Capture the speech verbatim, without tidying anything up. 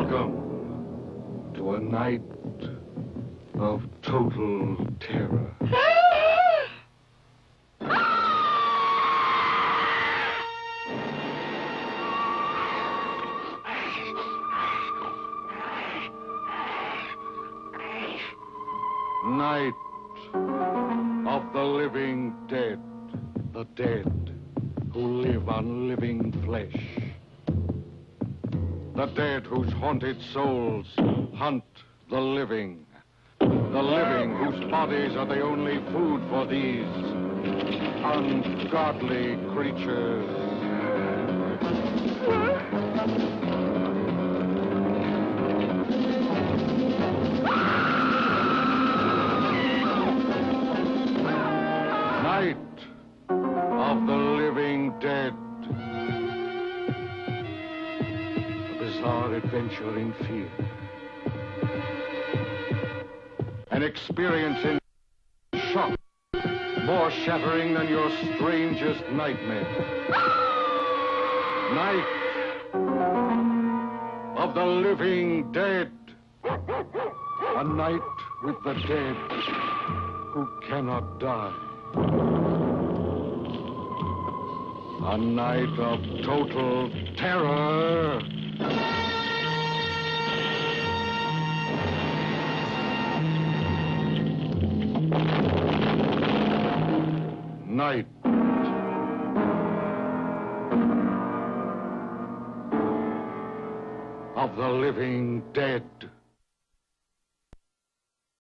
Welcome to a night of total terror. Night of the living dead, the dead who live on living flesh. The dead whose haunted souls hunt the living. The living whose bodies are the only food for these ungodly creatures. Night of the living dead. Bizarre adventure in fear. An experience in shock, more shattering than your strangest nightmare. Night of the living dead. A night with the dead who cannot die. A night of total terror. Night of the living dead.